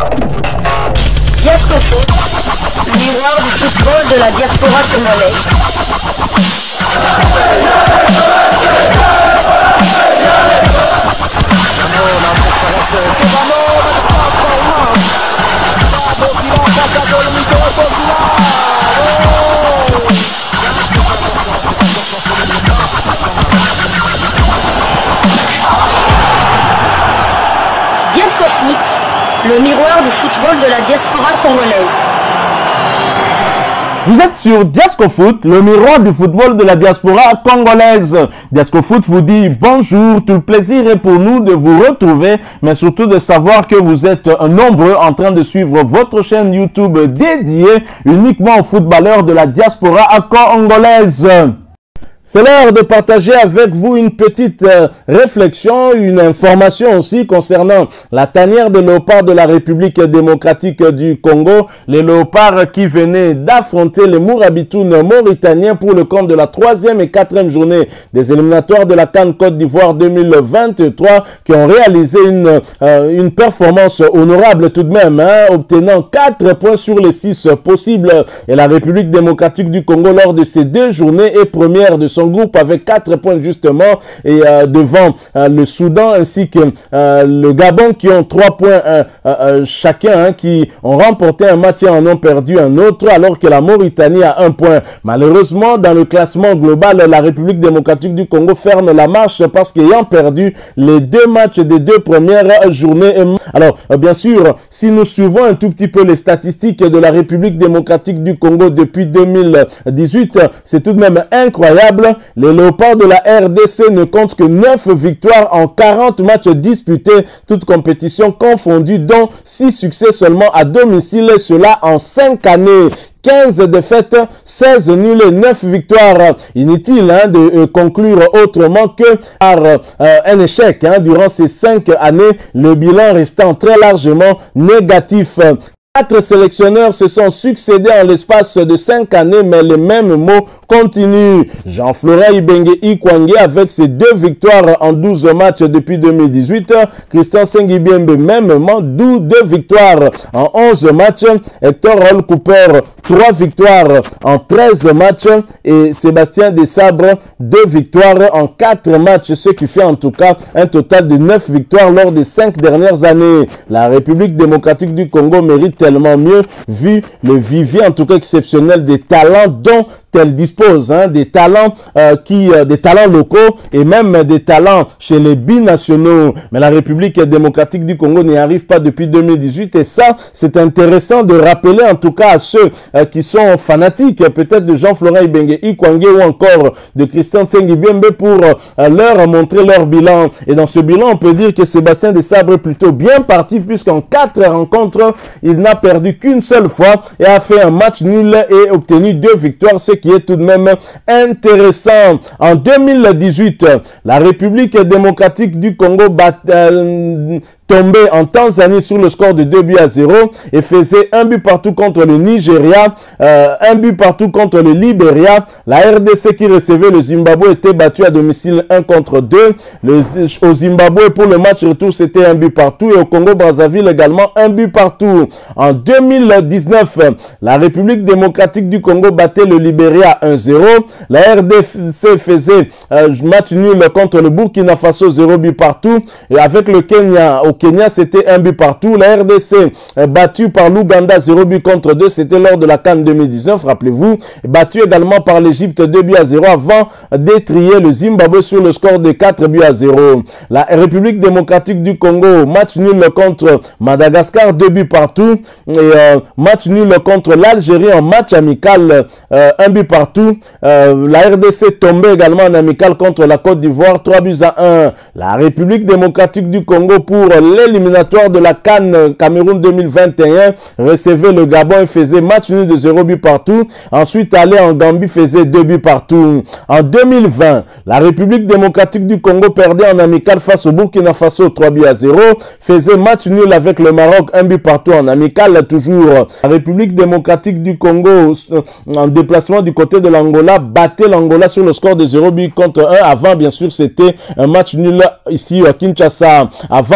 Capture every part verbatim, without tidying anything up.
Diascofoot, miroir du football de la diaspora congolaise. Diascofoot, le miroir du football de la diaspora congolaise. Vous êtes sur Diascofoot, le miroir du football de la diaspora congolaise. Diascofoot vous dit bonjour, tout le plaisir est pour nous de vous retrouver, mais surtout de savoir que vous êtes nombreux en train de suivre votre chaîne YouTube dédiée uniquement aux footballeurs de la diaspora congolaise. C'est l'heure de partager avec vous une petite euh, réflexion, une information aussi concernant la tanière des léopards de la République démocratique du Congo. Les léopards qui venaient d'affronter les Mourabitounes mauritaniens pour le compte de la troisième et quatrième journée des éliminatoires de la CAN Côte d'Ivoire deux mille vingt-trois, qui ont réalisé une, euh, une performance honorable tout de même, hein, obtenant quatre points sur les six possibles. Et la République démocratique du Congo, lors de ces deux journées, est première de son groupe avec quatre points justement, et euh, devant euh, le Soudan ainsi que euh, le Gabon qui ont trois points euh, euh, chacun, hein, qui ont remporté un match et en ont perdu un autre, alors que la Mauritanie a un point. Malheureusement, dans le classement global, la République démocratique du Congo ferme la marche parce qu'ayant perdu les deux matchs des deux premières journées. Alors, euh, bien sûr, si nous suivons un tout petit peu les statistiques de la République démocratique du Congo depuis deux mille dix-huit, c'est tout de même incroyable. Les léopards de la R D C ne comptent que neuf victoires en quarante matchs disputés, toutes compétitions confondues, dont six succès seulement à domicile, et cela en cinq années. quinze défaites, seize nuls et neuf victoires. Inutile hein, de euh, conclure autrement que par euh, un échec hein, durant ces cinq années, le bilan restant très largement négatif. Quatre sélectionneurs se sont succédés en l'espace de cinq années, mais les mêmes mots continuent. Jean-Florent Ibenge Ikwange avec ses deux victoires en douze matchs depuis deux mille dix-huit. Christian Sengibiembe mêmement, d'où deux victoires en onze matchs. Hector Roll Cooper, trois victoires en treize matchs. Et Sébastien Desabre, deux victoires en quatre matchs, ce qui fait en tout cas un total de neuf victoires lors des cinq dernières années. La République démocratique du Congo mérite tellement mieux vu le vivier en tout cas exceptionnel des talents dont elle dispose, hein, des talents euh, qui, euh, des talents locaux et même des talents chez les binationaux. Mais la République démocratique du Congo n'y arrive pas depuis deux mille dix-huit, et ça, c'est intéressant de rappeler en tout cas à ceux euh, qui sont fanatiques, peut-être de Jean-Florent Ibenge Ikwange ou encore de Christian Sengibiembe, pour euh, leur montrer leur bilan. Et dans ce bilan, on peut dire que Sébastien Desabre est plutôt bien parti, puisqu'en quatre rencontres, il n'a perdu qu'une seule fois et a fait un match nul et obtenu deux victoires, ce qui est tout de même intéressant. En deux mille dix-huit, la République démocratique du Congo bat, euh, tombé en Tanzanie sur le score de deux buts à zéro et faisait un but partout contre le Nigeria, euh, un but partout contre le Libéria. La R D C qui recevait le Zimbabwe était battu à domicile un contre deux. Le, au Zimbabwe, pour le match retour, c'était un but partout, et au Congo-Brazzaville également un but partout. En deux mille dix-neuf, la République démocratique du Congo battait le Libéria un zéro. La R D C faisait euh, match nul contre le Burkina Faso, zéro but partout. Et avec le Kenya, au Kenya, c'était un but partout. La R D C euh, battue par l'Ouganda, zéro but contre deux. C'était lors de la CAN deux mille dix-neuf, rappelez-vous. Battue également par l'Égypte, deux buts à zéro, avant d'étrier le Zimbabwe sur le score de quatre buts à zéro. La République démocratique du Congo, match nul contre Madagascar, deux buts partout. Et euh, match nul contre l'Algérie en match amical, euh, un but partout. Euh, la R D C tombait également en amical contre la Côte d'Ivoire, trois buts à un. La République démocratique du Congo, pour l'éliminatoire de la CAN Cameroun deux mille vingt et un, recevait le Gabon et faisait match nul de zéro but partout. Ensuite, allait en Gambie, faisait deux buts partout. En deux mille vingt, la République démocratique du Congo perdait en amical face au Burkina Faso, trois buts à zéro. Faisait match nul avec le Maroc, un but partout en amical toujours. La République démocratique du Congo, en déplacement du côté de l'Angola, battait l'Angola sur le score de zéro but contre un. Avant, bien sûr, c'était un match nul ici à Kinshasa. Avant d'aller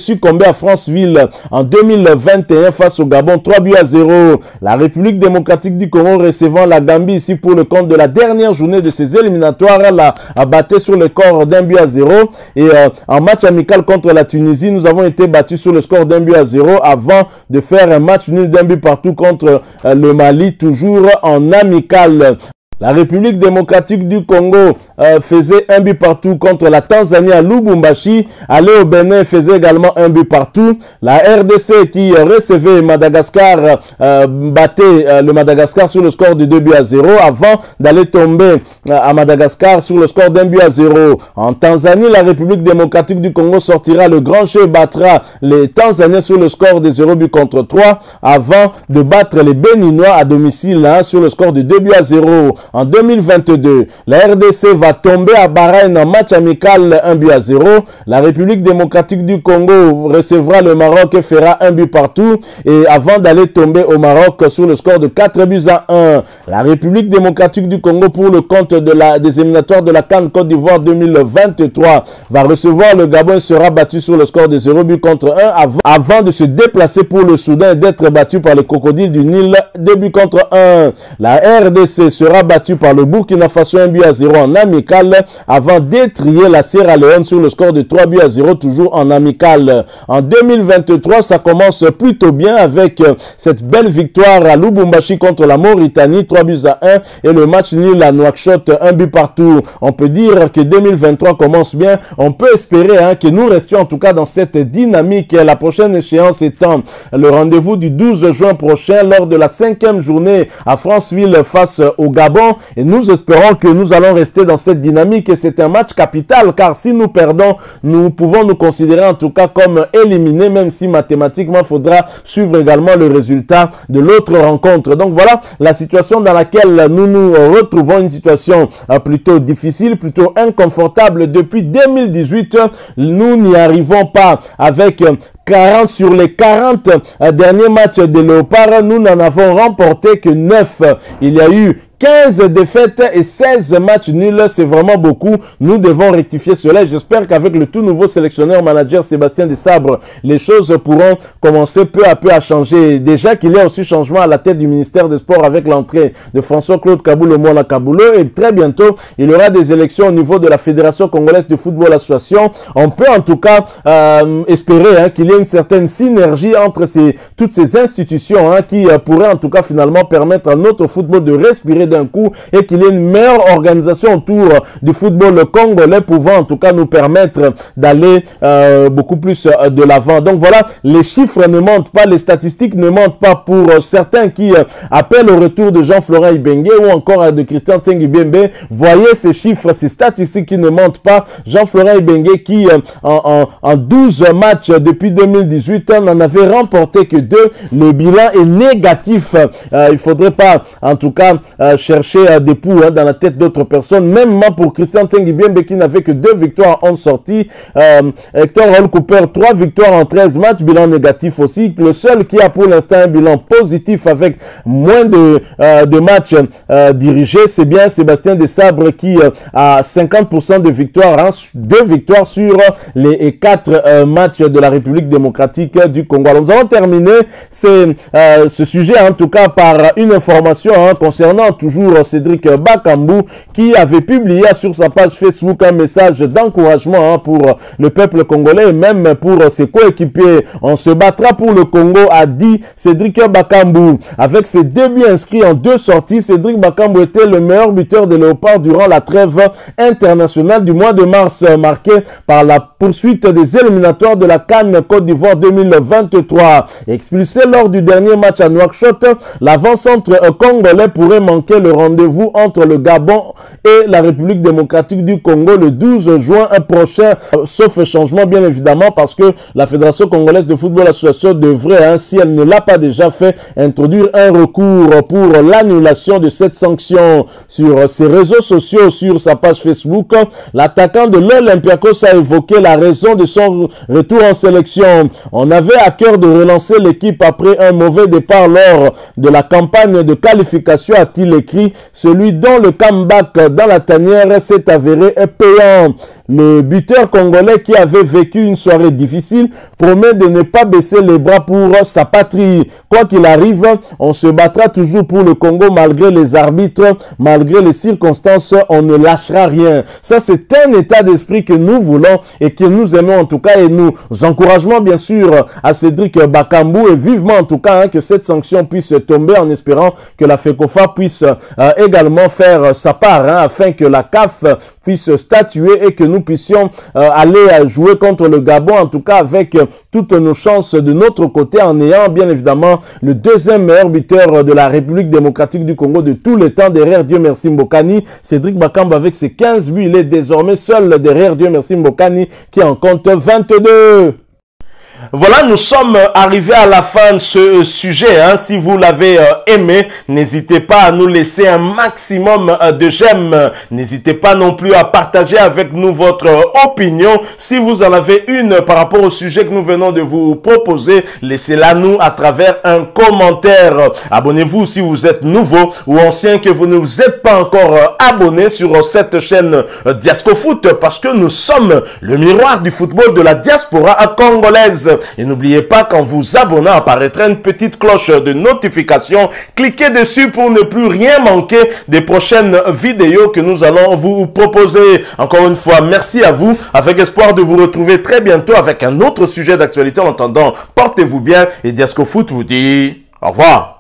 succombé à Franceville en deux mille vingt et un face au Gabon, trois buts à zéro. La République démocratique du Congo recevant la Gambie ici pour le compte de la dernière journée de ses éliminatoires, elle a, a battu sur le score d'un but à zéro. Et euh, en match amical contre la Tunisie, nous avons été battus sur le score d'un but à zéro avant de faire un match nul d'un but partout contre euh, le Mali, toujours en amical. La République démocratique du Congo euh, faisait un but partout contre la Tanzanie à Lubumbashi. Aller au Bénin faisait également un but partout. La R D C qui recevait Madagascar euh, battait euh, le Madagascar sur le score de deux buts à zéro avant d'aller tomber euh, à Madagascar sur le score d'un but à zéro. En Tanzanie, la République démocratique du Congo sortira le grand jeu et battra les Tanzaniens sur le score de zéro but contre trois avant de battre les Béninois à domicile hein, sur le score de deux buts à zéro. En deux mille vingt-deux, la R D C va tomber à Bahreïn en match amical un but à zéro. La République démocratique du Congo recevra le Maroc et fera un but partout. Et avant d'aller tomber au Maroc sur le score de quatre buts à un. La République démocratique du Congo pour le compte de la, des éliminatoires de la CAN Côte d'Ivoire deux mille vingt-trois va recevoir le Gabon et sera battu sur le score de zéro but contre un avant, avant de se déplacer pour le Soudan et d'être battu par les Crocodiles du Nil deux buts contre un. La R D C sera battue par le Burkina Faso un but à zéro en amical avant d'étrier la Sierra Leone sur le score de trois buts à zéro toujours en amical. En deux mille vingt-trois, ça commence plutôt bien avec cette belle victoire à Lubumbashi contre la Mauritanie, trois buts à un et le match nul à Nouakchott, un but partout. On peut dire que deux mille vingt-trois commence bien. On peut espérer hein, que nous restions en tout cas dans cette dynamique. La prochaine échéance étant le rendez-vous du douze juin prochain lors de la cinquième journée à Franceville face au Gabon. Et nous espérons que nous allons rester dans cette dynamique et c'est un match capital car si nous perdons, nous pouvons nous considérer en tout cas comme éliminés même si mathématiquement il faudra suivre également le résultat de l'autre rencontre. Donc voilà la situation dans laquelle nous nous retrouvons, une situation plutôt difficile, plutôt inconfortable. Depuis deux mille dix-huit, nous n'y arrivons pas avec quarante sur les quarante derniers matchs des Léopards, nous n'en avons remporté que neuf. Il y a eu quinze défaites et seize matchs nuls, c'est vraiment beaucoup. Nous devons rectifier cela. J'espère qu'avec le tout nouveau sélectionneur manager Sébastien Desabre, les choses pourront commencer peu à peu à changer. Déjà qu'il y a aussi changement à la tête du ministère des Sports avec l'entrée de François-Claude Kaboulou Mona Kaboulou et très bientôt, il y aura des élections au niveau de la Fédération Congolaise de Football Association. On peut en tout cas euh, espérer hein, qu'il y ait une certaine synergie entre ces, toutes ces institutions hein, qui euh, pourraient en tout cas finalement permettre à notre football de respirer d'un coup et qu'il y ait une meilleure organisation autour du football congolais pouvant en tout cas nous permettre d'aller euh, beaucoup plus euh, de l'avant. Donc voilà, les chiffres ne mentent pas, les statistiques ne mentent pas pour euh, certains qui euh, appellent au retour de Jean-Florent Ibenge ou encore euh, de Christian Tsengibembe. Voyez ces chiffres, ces statistiques qui ne mentent pas. Jean-Florent Ibenge qui euh, en, en, en douze matchs depuis deux mille dix-huit n'en avait remporté que deux. Le bilan est négatif. Euh, il faudrait pas en tout cas euh, chercher euh, des poux hein, dans la tête d'autres personnes, même pour Christian Tsengibembe qui n'avait que deux victoires en sortie. Euh, Hector Raoul Cooper, trois victoires en treize matchs, bilan négatif aussi. Le seul qui a pour l'instant un bilan positif avec moins de, euh, de matchs euh, dirigés, c'est bien Sébastien Desabre qui euh, a cinquante pour cent de victoires, hein, deux victoires sur les quatre euh, matchs de la République démocratique du Congo. Alors, nous allons terminer ce, euh, ce sujet en tout cas par une information hein, concernant toujours Cédric Bakambu qui avait publié sur sa page Facebook un message d'encouragement hein, pour le peuple congolais et même pour ses coéquipiers. On se battra pour le Congo, a dit Cédric Bakambu. Avec ses deux buts inscrits en deux sorties, Cédric Bakambu était le meilleur buteur des Léopards durant la trêve internationale du mois de mars marquée par la poursuite des éliminatoires de la CAN Côte d'Ivoire deux mille vingt-trois. Expulsé lors du dernier match à Nouakchott, l'avant-centre congolais pourrait manquer le rendez-vous entre le Gabon et la République démocratique du Congo le douze juin prochain, sauf changement bien évidemment parce que la Fédération congolaise de football association devrait, hein, si elle ne l'a pas déjà fait, introduire un recours pour l'annulation de cette sanction. Sur ses réseaux sociaux, sur sa page Facebook, l'attaquant de l'Olympiakos a évoqué la raison de son retour en sélection. On avait à cœur de relancer l'équipe après un mauvais départ lors de la campagne de qualification, a-t-il écrit, celui dont le comeback dans la tanière s'est avéré payant. Le buteur congolais qui avait vécu une soirée difficile promet de ne pas baisser les bras pour sa patrie. Quoi qu'il arrive, on se battra toujours pour le Congo malgré les arbitres, malgré les circonstances, on ne lâchera rien. Ça, c'est un état d'esprit que nous voulons et que nous aimons en tout cas, et nous encourageons bien sûr à Cédric Bakambu, et vivement en tout cas hein, que cette sanction puisse tomber, en espérant que la FECOFA puisse euh, également faire sa part hein, afin que la C A F puisse statuer et que nous puissions euh, aller jouer contre le Gabon, en tout cas avec euh, toutes nos chances de notre côté, en ayant bien évidemment le deuxième meilleur buteur de la République démocratique du Congo de tous les temps, derrière Dieu merci Mbokani. Cédric Bakambu avec ses quinze buts, il est désormais seul derrière Dieu merci Mbokani qui en compte vingt-deux. Voilà, nous sommes arrivés à la fin de ce sujet. Hein. Si vous l'avez euh, aimé, n'hésitez pas à nous laisser un maximum euh, de j'aime. N'hésitez pas non plus à partager avec nous votre euh, opinion. Si vous en avez une par rapport au sujet que nous venons de vous proposer, laissez-la nous à travers un commentaire. Abonnez-vous si vous êtes nouveau ou ancien, que vous ne vous êtes pas encore euh, abonné sur euh, cette chaîne euh, Diascofoot, parce que nous sommes le miroir du football de la diaspora congolaise. Et n'oubliez pas qu'en vous abonnant apparaîtra une petite cloche de notification. Cliquez dessus pour ne plus rien manquer des prochaines vidéos que nous allons vous proposer. Encore une fois, merci à vous, avec espoir de vous retrouver très bientôt avec un autre sujet d'actualité. En attendant, portez-vous bien et Diascofoot vous dit au revoir.